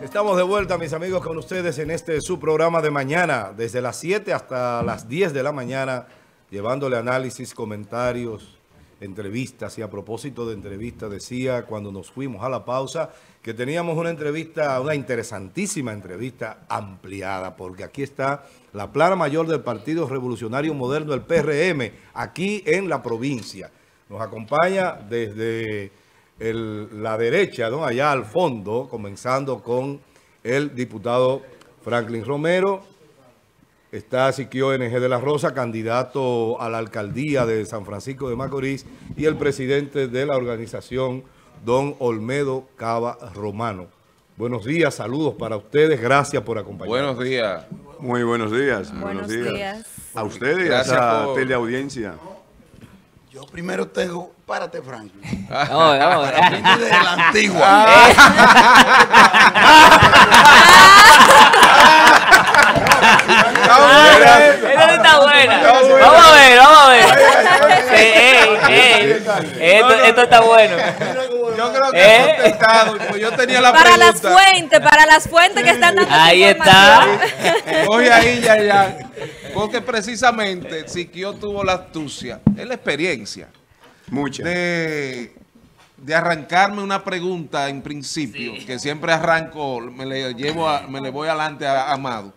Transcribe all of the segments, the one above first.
Estamos de vuelta, mis amigos, con ustedes en su programa de mañana, desde las 7 hasta las 10 de la mañana, llevándole análisis, comentarios, entrevistas. Y a propósito de entrevistas, decía cuando nos fuimos a la pausa que teníamos una entrevista, una interesantísima entrevista ampliada, porque aquí está la plana mayor del Partido Revolucionario Moderno, el PRM, aquí en la provincia. Nos acompaña desde la derecha, ¿no? Allá al fondo, comenzando con el diputado Franklin Romero. Está Siquio NG de la Rosa, candidato a la alcaldía de San Francisco de Macorís, y el presidente de la organización, don Olmedo Cava Romano. Buenos días, saludos para ustedes, gracias por acompañarnos. Buenos días. Muy buenos días. Buenos días. A ustedes, Gracias a esa por... teleaudiencia. Yo primero tengo, párate, Franklin. Vamos. De la antigua. Esa está buena. Vamos a ver. Esto está bueno. Yo creo que contestado, yo tenía la Para pregunta. las fuentes que están dando Ahí información. Oye ahí, ya. Porque precisamente Siquio tuvo la astucia, es la experiencia Muchas. de arrancarme una pregunta en principio, que siempre arranco, me le voy adelante a Amado.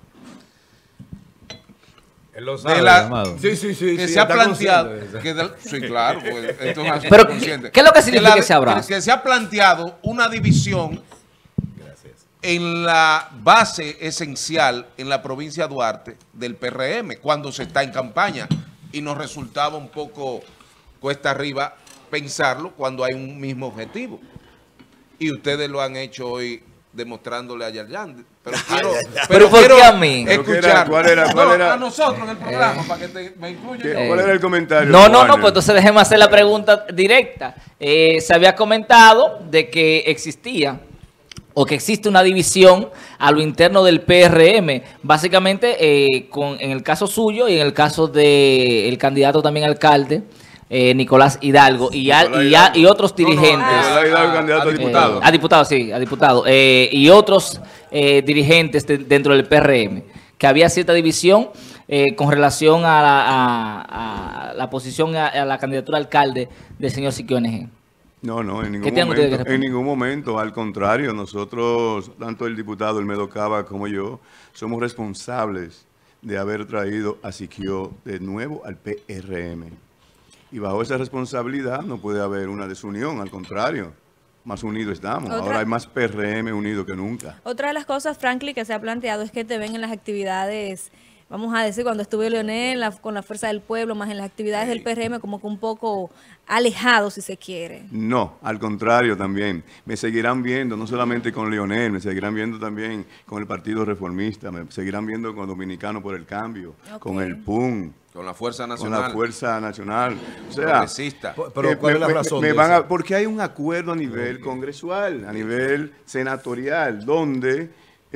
Él lo De la- Amado. Sí, que se ha está planteado, consciente de eso. sí, claro, pues, esto es asunto Pero, consciente. ¿qué es lo que significa ese abrazo? Que se ha planteado una división en la base esencial en la provincia de Duarte del PRM cuando se está en campaña, y nos resultaba un poco cuesta arriba pensarlo cuando hay un mismo objetivo, y ustedes lo han hecho hoy demostrándole a Yerjan. Pero ¿por qué a mí? Escuchar. ¿Cuál era? A nosotros en el programa, para que me incluyan. ¿Cuál era el comentario? No, Warner? pues entonces déjeme hacer la pregunta directa. Se había comentado de que existía o que existe una división a lo interno del PRM, básicamente en el caso suyo y en el caso del candidato también alcalde, Nicolás Hidalgo, y otros dirigentes. Nicolás Hidalgo, candidato a diputado. A diputado. Y otros dirigentes dentro del PRM, que había cierta división con relación a la posición, a la candidatura a alcalde del señor Siquio NG. No, en ¿Qué tienen ustedes que ningún momento. responder? En ningún momento. Al contrario, nosotros, tanto el diputado Olmedo Cava como yo, somos responsables de haber traído a Siquio de nuevo al PRM. Y bajo esa responsabilidad no puede haber una desunión, al contrario. Más unidos estamos. Ahora hay más PRM unido que nunca. Otra de las cosas, Franklin, que se ha planteado es que te ven en las actividades, vamos a decir, cuando estuve Leonel con la Fuerza del Pueblo, más en las actividades del PRM, como que un poco alejado, si se quiere. No, al contrario también. Me seguirán viendo, no solamente con Leonel, me seguirán viendo también con el Partido Reformista, me seguirán viendo con Dominicano por el Cambio, con el PUN, Con la Fuerza con Nacional. la Fuerza Nacional. O sea, Progresista. Pero ¿cuál es la razón de van eso? porque hay un acuerdo a nivel congresual, a nivel senatorial, donde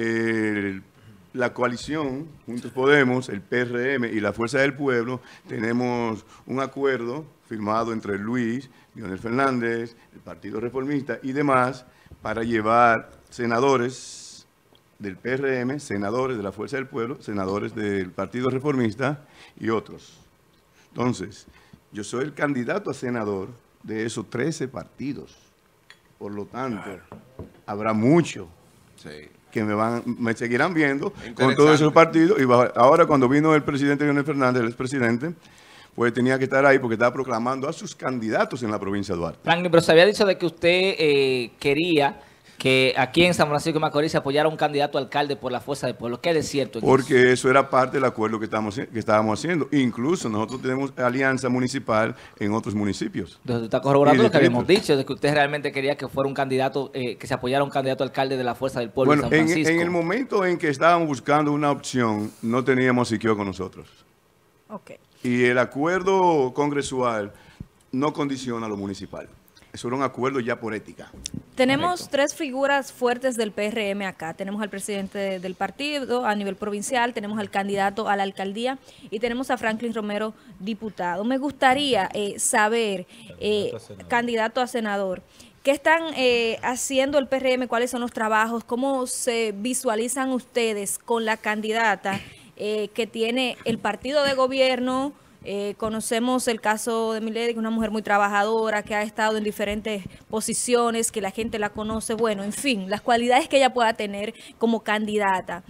la coalición, Juntos Podemos, el PRM y la Fuerza del Pueblo, tenemos un acuerdo firmado entre Luis, Leonel Fernández, el Partido Reformista y demás, para llevar senadores del PRM, senadores de la Fuerza del Pueblo, senadores del Partido Reformista y otros. Entonces, yo soy el candidato a senador de esos 13 partidos. Por lo tanto, habrá mucho Sí. que me seguirán viendo con Interesante. todos esos partidos. Y ahora cuando vino el presidente Leonel Fernández, el expresidente, pues tenía que estar ahí porque estaba proclamando a sus candidatos en la provincia de Duarte. Franklin, pero se había dicho de que usted quería que aquí en San Francisco de Macorís se apoyara un candidato a alcalde por la Fuerza del Pueblo. ¿Qué es cierto? Porque eso era parte del acuerdo que estábamos haciendo. Incluso nosotros tenemos alianza municipal en otros municipios. Entonces, usted está corroborando Y lo que habíamos distritos. dicho, de que usted realmente quería que fuera un candidato, que se apoyara un candidato a alcalde de la Fuerza del Pueblo Bueno, de San Francisco. en el momento en que estábamos buscando una opción, no teníamos Siquio con nosotros. Ok. Y el acuerdo congresual no condiciona lo municipal. Eso era un acuerdo ya por ética. Tenemos tres figuras fuertes del PRM acá. Tenemos al presidente del partido a nivel provincial, tenemos al candidato a la alcaldía y tenemos a Franklin Romero, diputado. Me gustaría saber, candidato a senador, ¿Qué están haciendo el PRM? ¿Cuáles son los trabajos? ¿Cómo se visualizan ustedes con la candidata que tiene el partido de gobierno? Conocemos el caso de Milady, que es una mujer muy trabajadora, que ha estado en diferentes posiciones, que la gente la conoce, bueno, en fin, las cualidades que ella pueda tener como candidata.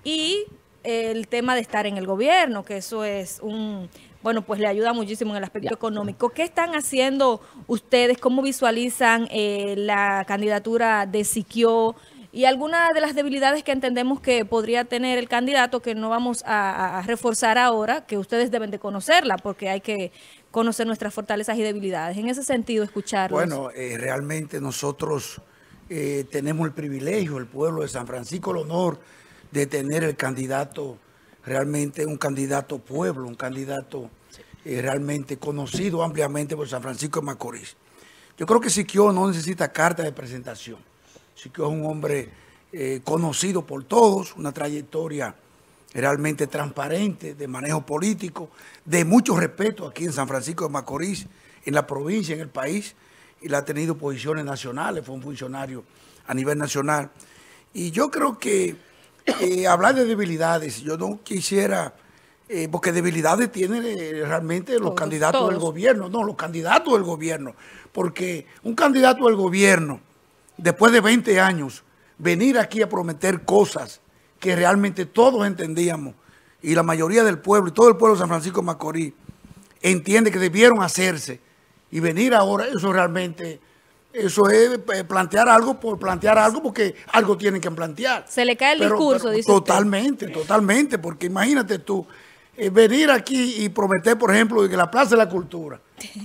Y el tema de estar en el gobierno, que eso es bueno, pues le ayuda muchísimo en el aspecto económico. ¿Qué están haciendo ustedes? ¿Cómo visualizan la candidatura de Siquio? Y algunas de las debilidades que entendemos que podría tener el candidato, que no vamos a reforzar ahora, que ustedes deben de conocerla, porque hay que conocer nuestras fortalezas y debilidades. En ese sentido, escucharlos. Bueno, realmente nosotros tenemos el privilegio, el pueblo de San Francisco, el honor de tener el candidato, realmente un candidato pueblo, un candidato realmente conocido ampliamente por San Francisco de Macorís. Yo creo que Siquio no necesita carta de presentación. Siquio es un hombre conocido por todos, una trayectoria realmente transparente de manejo político, de mucho respeto aquí en San Francisco de Macorís, en la provincia, en el país, y él ha tenido posiciones nacionales, fue un funcionario a nivel nacional. Y yo creo que hablar de debilidades, yo no quisiera, porque debilidades tienen realmente los candidatos del gobierno, no, los candidatos del gobierno, porque un candidato del gobierno, después de 20 años, venir aquí a prometer cosas que realmente todos entendíamos, y la mayoría del pueblo, y todo el pueblo de San Francisco de Macorís, entiende que debieron hacerse, y venir ahora, eso realmente... Eso es plantear algo por plantear algo, porque algo tienen que plantear. Se le cae el discurso, dice totalmente, usted. Totalmente, porque imagínate tú, venir aquí y prometer, por ejemplo, que la Plaza de la Cultura,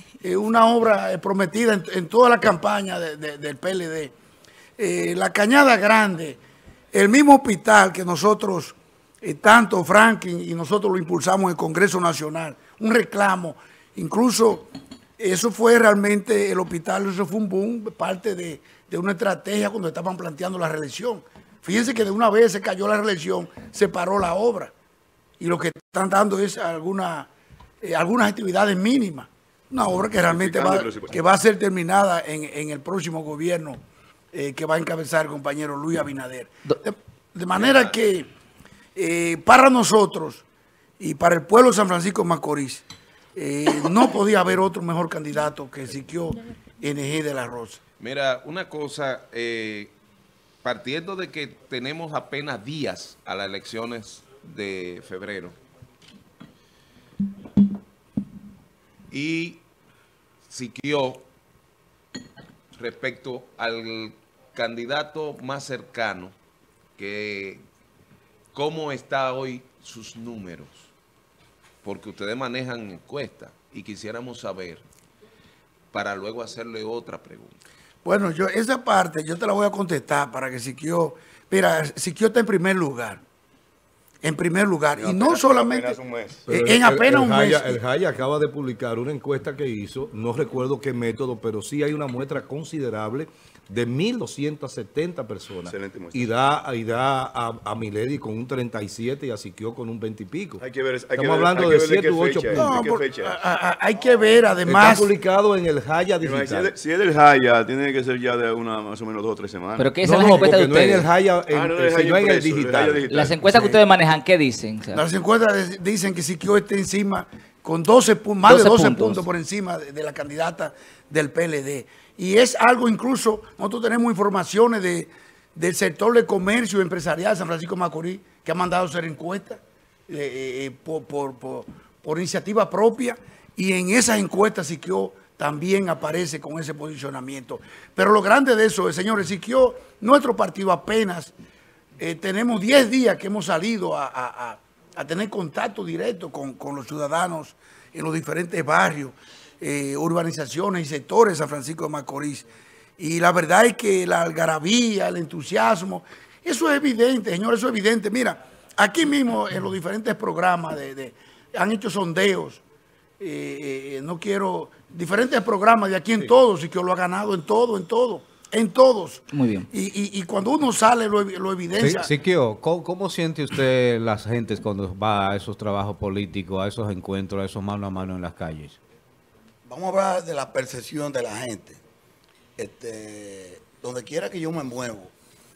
una obra prometida en toda la campaña del PLD, la Cañada Grande, el mismo hospital que nosotros, tanto Franklin y nosotros lo impulsamos en el Congreso Nacional, un reclamo, incluso... Eso fue realmente, el hospital, eso fue un boom, parte de una estrategia cuando estaban planteando la reelección. Fíjense que de una vez se cayó la reelección, se paró la obra. Y lo que están dando es algunas actividades mínimas. Una obra que realmente va a ser terminada en el próximo gobierno que va a encabezar el compañero Luis Abinader. De manera que para nosotros y para el pueblo de San Francisco de Macorís, no podía haber otro mejor candidato que Siquio NG de la Rosa. Mira, una cosa, partiendo de que tenemos apenas días a las elecciones de febrero y Siquio, respecto al candidato más cercano, que cómo está hoy sus números, porque ustedes manejan encuestas y quisiéramos saber para luego hacerle otra pregunta. Bueno, esa parte yo te la voy a contestar para que Siquio, mira, Siquio está en primer lugar. En primer lugar. Y no solamente apenas un mes. En apenas un mes. El Jaya acaba de publicar una encuesta que hizo, no recuerdo qué método, pero sí hay una muestra considerable de 1.270 personas. Excelente muestra. Y da a Milady con un 37 y a Siquio con un 20 y pico. Hay que ver, Estamos hablando de 7 u 8 puntos. No, hay que ver además. Está publicado en el Jaya digital. Si es del Jaya, tiene que ser ya de más o menos 2 o 3 semanas. Pero ¿qué es las encuestas de no en el ustedes? Jaya, no en el impreso, digital. Las encuestas que ustedes manejan, ¿qué dicen? O sea, Las encuestas dicen que Siquio está encima con más de 12 puntos por encima de la candidata del PLD. Y es algo incluso, nosotros tenemos informaciones del sector de comercio empresarial de San Francisco de Macorís que ha mandado hacer encuestas por iniciativa propia, y en esas encuestas Siquio también aparece con ese posicionamiento. Pero lo grande de eso es, señores, Siquio, nuestro partido apenas tenemos 10 días que hemos salido a tener contacto directo con los ciudadanos en los diferentes barrios, urbanizaciones y sectores de San Francisco de Macorís. Y la verdad es que la algarabía, el entusiasmo, eso es evidente, señores, eso es evidente. Mira, aquí mismo en los diferentes programas han hecho sondeos, diferentes programas de aquí en todos, y que lo ha ganado en todos. muy bien. Y cuando uno sale lo evidencia. Siquio, ¿cómo siente usted las gentes cuando va a esos trabajos políticos, a esos encuentros, a esos mano a mano en las calles? Vamos a hablar de la percepción de la gente. donde quiera que yo me muevo,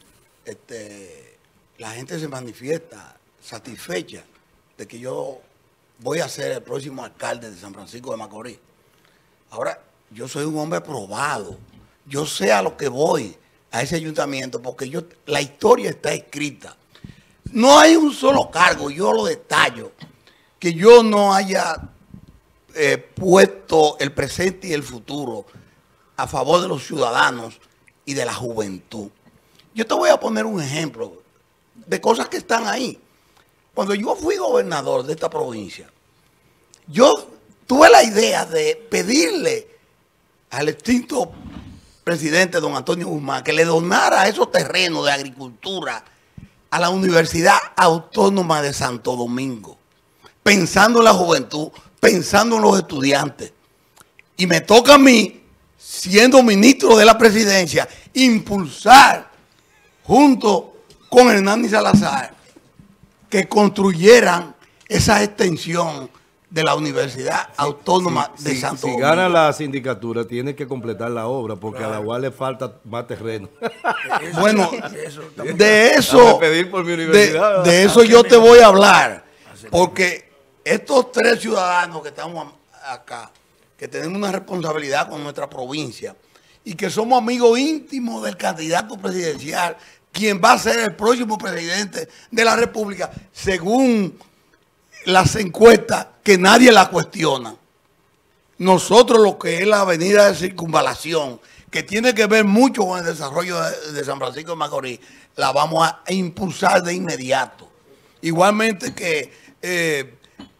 la gente se manifiesta satisfecha de que yo voy a ser el próximo alcalde de San Francisco de Macorís. Ahora, yo soy un hombre probado. Yo sé a lo que voy a ese ayuntamiento porque la historia está escrita. No hay un solo cargo, yo lo detallo, que yo no haya puesto el presente y el futuro a favor de los ciudadanos y de la juventud. Yo te voy a poner un ejemplo de cosas que están ahí. Cuando yo fui gobernador de esta provincia, yo tuve la idea de pedirle al extinto presidente don Antonio Guzmán que le donara esos terrenos de agricultura a la Universidad Autónoma de Santo Domingo, pensando en la juventud, pensando en los estudiantes. Y me toca a mí, siendo ministro de la presidencia, impulsar junto con Hernández Salazar que construyeran esa extensión de la Universidad Autónoma de Santo Domingo. Si gana la sindicatura, tiene que completar la obra, porque a la UAS le falta más terreno. Bueno, de eso, pedir por mi universidad. de eso yo te voy a hablar, porque estos tres ciudadanos que estamos acá, que tenemos una responsabilidad con nuestra provincia y que somos amigos íntimos del candidato presidencial, quien va a ser el próximo presidente de la República, según las encuestas, que nadie la cuestiona. Nosotros lo que es la avenida de Circunvalación, que tiene que ver mucho con el desarrollo de San Francisco de Macorís, la vamos a impulsar de inmediato. Igualmente que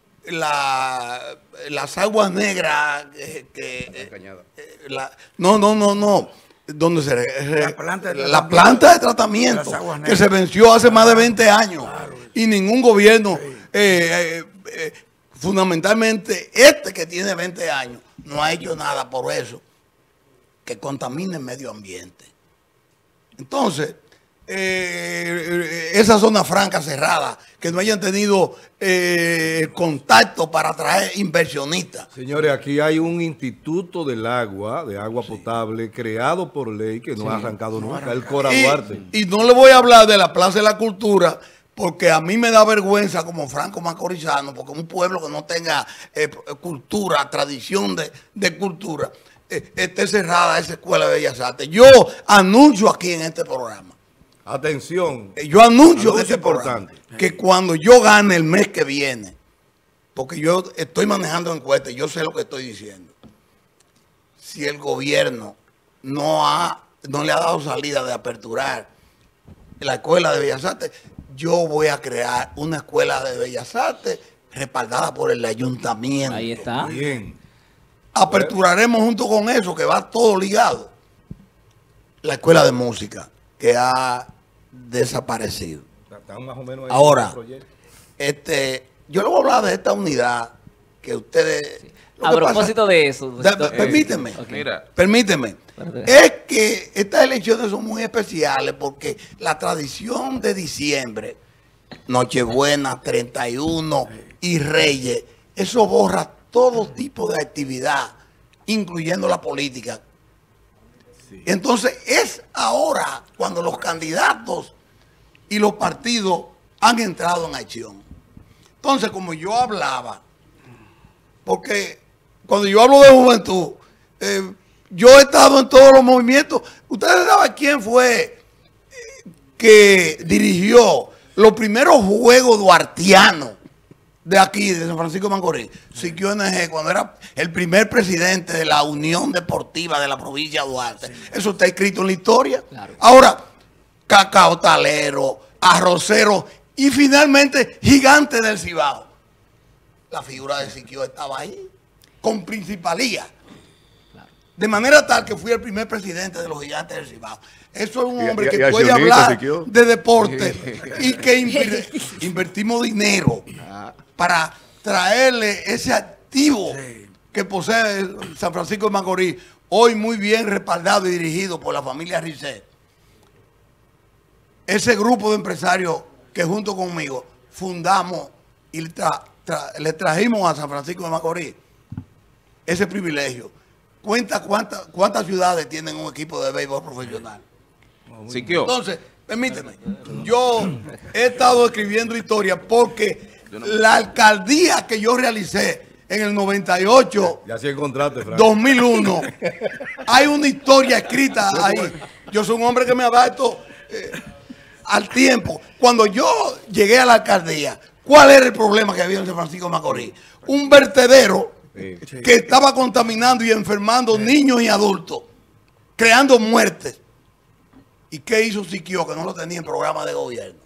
las aguas negras, no. Donde la planta de tratamiento que se venció hace más de 20 años, claro, y ningún gobierno, fundamentalmente que tiene 20 años, no ha hecho nada por eso, que contamine el medio ambiente. Entonces, esa zona franca cerrada, que no hayan tenido contacto para atraer inversionistas. Señores, aquí hay un instituto del agua, de agua potable, creado por ley, que no ha arrancado nunca, el Cora Duarte. Y no le voy a hablar de la Plaza de la Cultura, porque a mí me da vergüenza como franco macorizano, porque un pueblo que no tenga cultura, tradición de cultura, esté cerrada esa escuela de Bellas Artes. Yo anuncio aquí en este programa. Atención. Yo anuncio en este programa que cuando yo gane el mes que viene, porque yo estoy manejando encuestas, yo sé lo que estoy diciendo. Si el gobierno no le ha dado salida de aperturar la escuela de Bellas Artes, yo voy a crear una escuela de Bellas Artes respaldada por el ayuntamiento. Ahí está. Bien. Aperturaremos junto con eso, que va todo ligado, la escuela de música, que ha desaparecido. Más o menos ahí. Ahora, yo le voy a hablar de esta unidad que ustedes... A propósito de eso. Permíteme. Okay. Permíteme. Es que estas elecciones son muy especiales porque la tradición de diciembre, Nochebuena, 31 y Reyes, eso borra todo tipo de actividad, incluyendo la política. Sí. Entonces es ahora cuando los candidatos y los partidos han entrado en acción. Entonces, como yo hablaba, porque cuando yo hablo de juventud, yo he estado en todos los movimientos. Ustedes saben quién fue que dirigió los primeros juegos duartianos de aquí, de San Francisco de Macorís. Siquio NG, cuando era el primer presidente de la Unión Deportiva de la provincia de Duarte. Sí. Eso está escrito en la historia. Claro. Ahora, Cacao Talero, Arrocero y finalmente Gigante del Cibao. La figura de Siquio estaba ahí, con principalía. Claro. De manera tal que fui el primer presidente de los Gigantes del Cibao. Eso es un hombre que puede hablar de deporte y que invertimos dinero para traerle ese activo que posee San Francisco de Macorís, hoy muy bien respaldado y dirigido por la familia Risset. Ese grupo de empresarios que junto conmigo fundamos y le trajimos a San Francisco de Macorís ese privilegio cuenta cuántas ciudades tienen un equipo de béisbol profesional. Siquio. Entonces, permíteme, yo he estado escribiendo historia porque la alcaldía que yo realicé en el 98, Ya sí encontraste, Frank. 2001, hay una historia escrita ahí. Yo soy un hombre que me adapto al tiempo. Cuando yo llegué a la alcaldía, ¿cuál era el problema que había en San Francisco de Macorís? Un vertedero que estaba contaminando y enfermando niños y adultos, creando muertes. ¿Y qué hizo Siquio, que no lo tenía en programa de gobierno?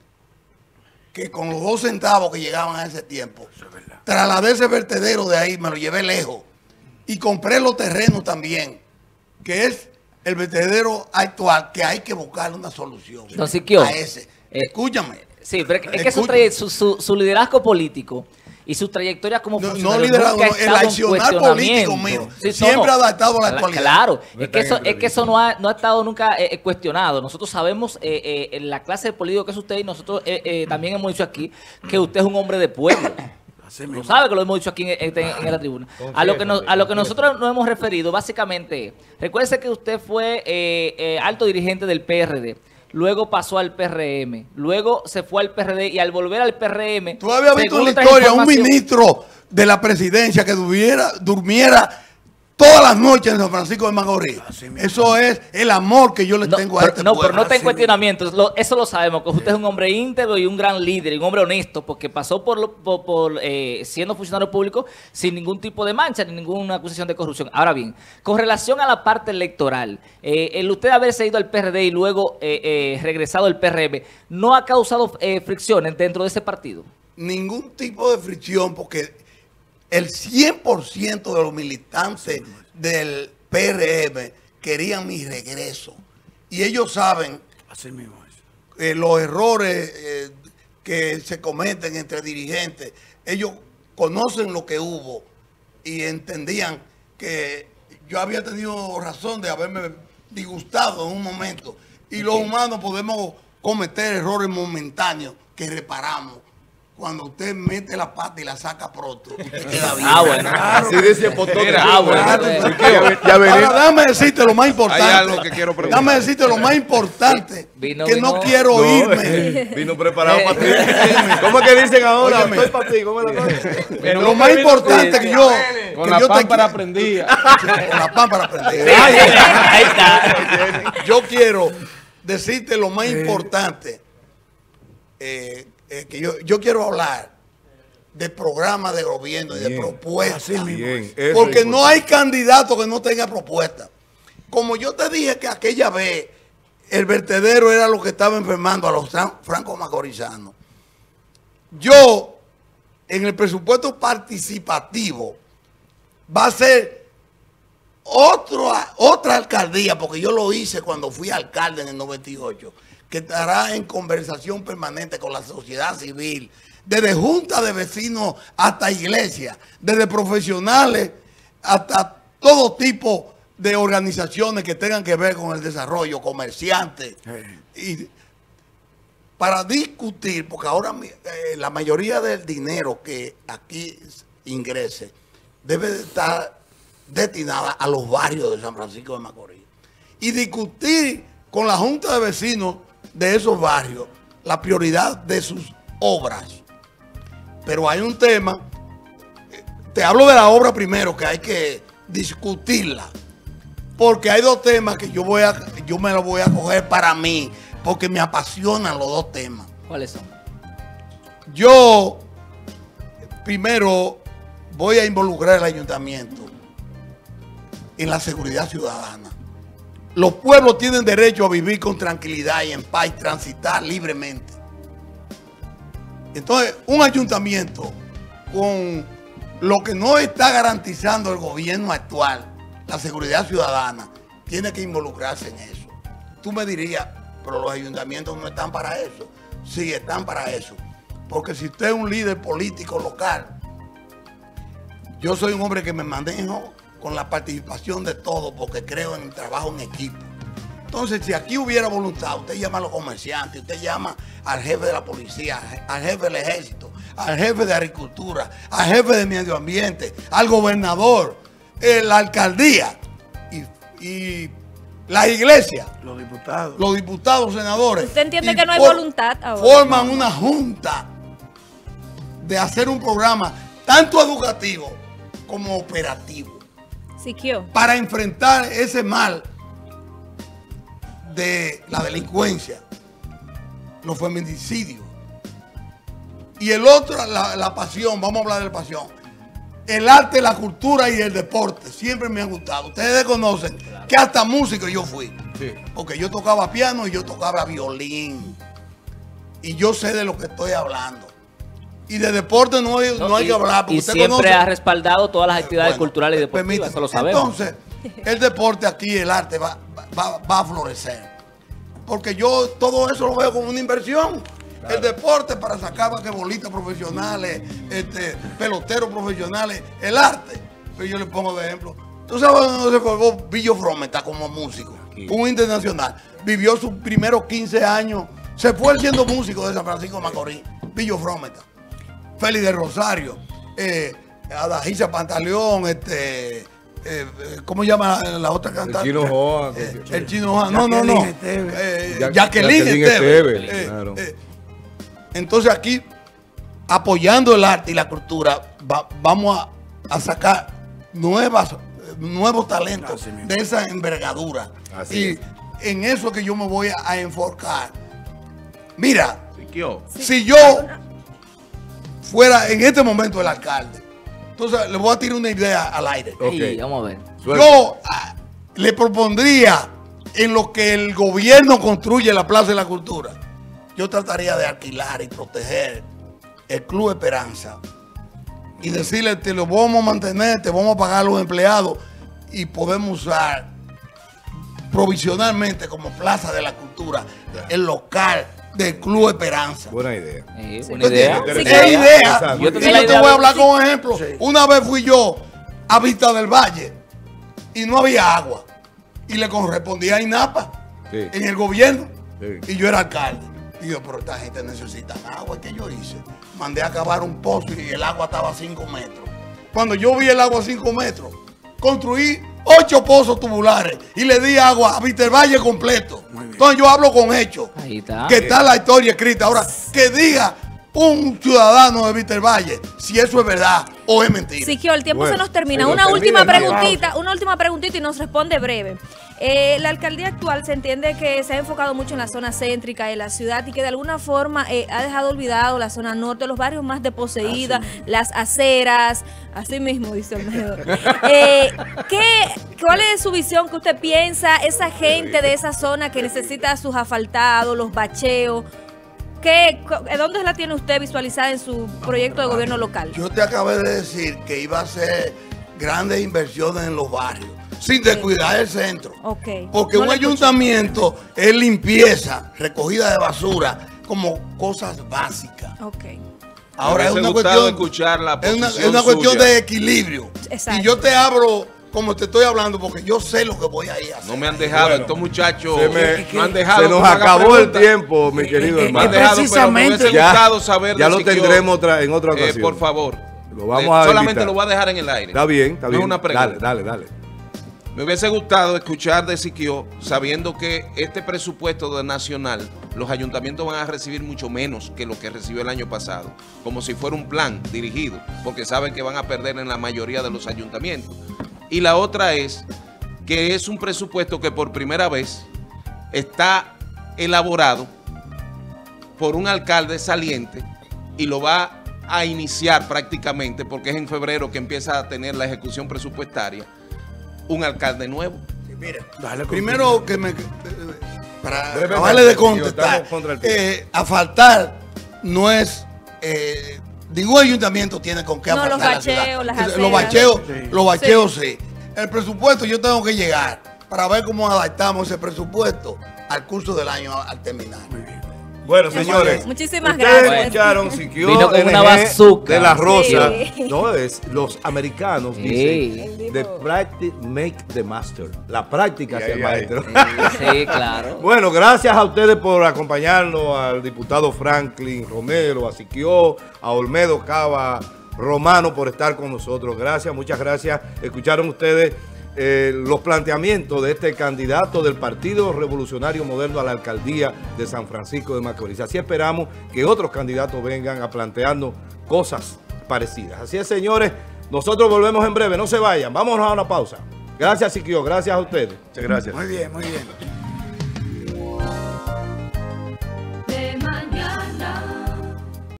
Que con los 2 centavos que llegaban a ese tiempo, trasladé ese vertedero de ahí, me lo llevé lejos y compré los terrenos también, que es el vertedero actual, que hay que buscarle una solución Don Siquio, a ese. Escúchame. Sí, pero es que su liderazgo político y su trayectoria como funcionario liderazgo, nunca ha no, el estado en accionar político mío Sí, siempre adaptado a la actualidad. Claro, es que eso no ha estado nunca cuestionado. Nosotros sabemos en la clase de político que es usted y nosotros también hemos dicho aquí que usted es un hombre de pueblo. Lo sabe que lo hemos dicho aquí en la tribuna. A lo que nosotros nos hemos referido, básicamente, recuerde que usted fue alto dirigente del PRD. Luego pasó al PRM, luego se fue al PRD y al volver al PRM... ¿Tú habías visto en la otra historia un ministro de la presidencia que durmiera todas las noches en San Francisco de Macorís? Eso es el amor que yo le tengo a este No, pueblo. pero no está en cuestionamiento. Eso lo sabemos, que usted es un hombre íntegro y un gran líder, y un hombre honesto, porque pasó por siendo funcionario público sin ningún tipo de mancha, ni ninguna acusación de corrupción. Ahora bien, con relación a la parte electoral, el usted haberse ido al PRD y luego regresado al PRM, ¿no ha causado fricciones dentro de ese partido? Ningún tipo de fricción, porque el 100% de los militantes del PRM querían mi regreso. Y ellos saben los errores que se cometen entre dirigentes. Ellos conocen lo que hubo y entendían que yo había tenido razón de haberme disgustado en un momento. Y los humanos podemos cometer errores momentáneos que reparamos. Cuando usted mete la pata y la saca pronto, usted queda bien. Bueno. Así dice Potón. Ahora déjame decirte lo más importante. Hay algo que quiero preguntar. Déjame decirte lo más importante. Vino- No quiero irme. Vino preparado para ti. ¿Cómo es que dicen ahora? Óyeme. Estoy para ti. ¿Cómo es la cosa? Lo más importante que yo... Con que la yo te pámpara quiero- prendida. Con la pámpara prendida. Ahí está. Yo quiero decirte lo más importante, que yo quiero hablar de programas de gobierno y de Bien. propuestas. Bien, eso Porque es no hay candidato que no tenga propuesta. Como yo te dije que aquella vez el vertedero era lo que estaba enfermando a los franco-macorizanos. Yo, en el presupuesto participativo, va a ser otra alcaldía, porque yo lo hice cuando fui alcalde en el 98, que estará en conversación permanente con la sociedad civil, desde junta de vecinos hasta iglesia, desde profesionales hasta todo tipo de organizaciones que tengan que ver con el desarrollo, comerciantes, y para discutir, porque ahora la mayoría del dinero que aquí ingrese debe de estar destinada a los barrios de San Francisco de Macorís, y discutir con la junta de vecinos de esos barrios la prioridad de sus obras. Pero hay un tema, te hablo de la obra primero, que hay que discutirla, porque hay 2 temas que yo me los voy a coger para mí, porque me apasionan los 2 temas. ¿Cuáles son? Yo primero voy a involucrar al ayuntamiento en la seguridad ciudadana. Los pueblos tienen derecho a vivir con tranquilidad y en paz y transitar libremente. Entonces, un ayuntamiento con lo que no está garantizando el gobierno actual, la seguridad ciudadana, tiene que involucrarse en eso. Tú me dirías, pero los ayuntamientos no están para eso. Sí, están para eso. Porque si usted es un líder político local, yo soy un hombre que me manejo con la participación de todos, porque creo en el trabajo en equipo. Entonces, si aquí hubiera voluntad, usted llama a los comerciantes, usted llama al jefe de la policía, al jefe del ejército, al jefe de agricultura, al jefe de medio ambiente, al gobernador, la alcaldía y las iglesias, los diputados, senadores. ¿Usted entiende y que no hay voluntad ahora? Forman una junta de hacer un programa tanto educativo como operativo Siquio. para enfrentar ese mal de la delincuencia, los feminicidios. Y el otro, la pasión, vamos a hablar de la pasión. El arte, la cultura y el deporte siempre me han gustado. Ustedes conocen que hasta músico yo fui. Sí. Porque yo tocaba piano y yo tocaba violín. Y yo sé de lo que estoy hablando. Y de deporte no hay que hablar. Porque Y usted siempre conoce. ha respaldado todas las actividades Bueno, culturales y deportivas, permítame. eso lo sabemos. Entonces, el deporte aquí, el arte va a florecer. Porque yo todo eso lo veo como una inversión. Claro. El deporte para sacar basquetbolistas profesionales, peloteros profesionales, el arte. Pero yo le pongo de ejemplo. ¿Tú sabes dónde se formó Billo Frometa como músico? Aquí. Un internacional. Vivió sus primeros 15 años. Se fue siendo músico de San Francisco de Macorís. Billo Frometa. Félix de Rosario. Adagisa Pantaleón. ¿Cómo llama la otra cantante? El Chino Joa. El Chino Joa. No. Jacqueline Esteves. Claro. Entonces aquí, apoyando el arte y la cultura, vamos a sacar nuevos talentos de esa envergadura. Así y en eso que yo me voy a enfocar. Mira, Sí. si yo fuera en este momento el alcalde, entonces le voy a tirar una idea al aire. Sí, vamos a ver. Yo le propondría en lo que el gobierno construye la Plaza de la Cultura, yo trataría de alquilar y proteger el Club Esperanza y decirle, te lo vamos a mantener, te vamos a pagar a los empleados y podemos usar provisionalmente como Plaza de la Cultura el local del Club Esperanza. Buena idea. Buena idea. Es idea. Yo Y tenía yo la te idea voy a de- hablar con un ejemplo. Una vez fui yo a Vista del Valle y no había agua. Y le correspondía a INAPA en el gobierno. Sí. Y yo era alcalde. Y yo, pero esta gente necesita agua. ¿Qué yo hice? Mandé a cavar un pozo y el agua estaba a 5 metros. Cuando yo vi el agua a 5 metros, construí 8 pozos tubulares y le di agua a Vista del Valle completo. Entonces yo hablo con hechos. Ahí está. Que está la historia escrita. Ahora, que diga un ciudadano de Vista del Valle si eso es verdad o es mentira. Siquio, el tiempo Bueno, se nos termina. se nos Una termina última el tiempo. una última preguntita y nos responde breve. La alcaldía actual se entiende que se ha enfocado mucho en la zona céntrica de la ciudad y que de alguna forma ha dejado olvidado la zona norte, los barrios más desposeídas, las aceras, así mismo dice Olmedo. ¿Cuál es su visión? ¿Qué usted piensa? Esa gente de esa zona que necesita sus asfaltados, los bacheos, ¿dónde la tiene usted visualizada en su proyecto de gobierno local? Yo te acabé de decir que iba a hacer grandes inversiones en los barrios, sin descuidar el centro. Ok. Porque No un lo escuché. ayuntamiento es limpieza, recogida de basura, como cosas básicas. Ok. Ahora es Me una hubiese gustado cuestión, escuchar la es una posición cuestión suya. de equilibrio. Exacto. Y yo te hablo como te estoy hablando porque yo sé lo que voy a ir a hacer. No me han dejado, Bueno, estos muchachos se no han dejado. Se nos que me haga acabó el preguntas. tiempo, mi querido No han hermano. dejado, pero me Precisamente. hubiese gustado saber Ya de lo Siquio. tendremos en otra ocasión. Por favor. Lo vamos a solamente invitar. lo voy a dejar en el aire. Está bien, está No bien. es una pregunta. Dale. Me hubiese gustado escuchar de Siquio, sabiendo que este presupuesto de nacional, los ayuntamientos van a recibir mucho menos que lo que recibió el año pasado, como si fuera un plan dirigido, porque saben que van a perder en la mayoría de los ayuntamientos. Y la otra es que es un presupuesto que por primera vez está elaborado por un alcalde saliente y lo va a iniciar prácticamente, porque es en febrero que empieza a tener la ejecución presupuestaria, un alcalde nuevo. Mira, primero que para Brevemente, acabarle de porque contestar, estamos contra el tiempo. asfaltar no es ningún ayuntamiento tiene con qué No, asfaltar los la ciudad. bacheos, las Los aceras. bacheos sí. El presupuesto yo tengo que llegar para ver cómo adaptamos ese presupuesto al curso del año al terminar. Bueno, señores. Muchísimas ustedes gracias. escucharon Siquio Vino con una NG bazooka. de la Rosa. Sí. No, es los americanos Sí. dicen the practice make the master. La práctica hace el maestro. Sí, claro. Bueno, gracias a ustedes por acompañarnos, al diputado Franklin Romero, a Siquio, a Olmedo Cava, Romano, por estar con nosotros. Gracias, muchas gracias. Escucharon ustedes los planteamientos de este candidato del Partido Revolucionario Moderno a la alcaldía de San Francisco de Macorís. Así esperamos que otros candidatos vengan a plantearnos cosas parecidas. Así es, señores, nosotros volvemos en breve, no se vayan, vámonos a una pausa. Gracias, Siquio, gracias a ustedes. Muchas gracias. Muy bien, muy bien.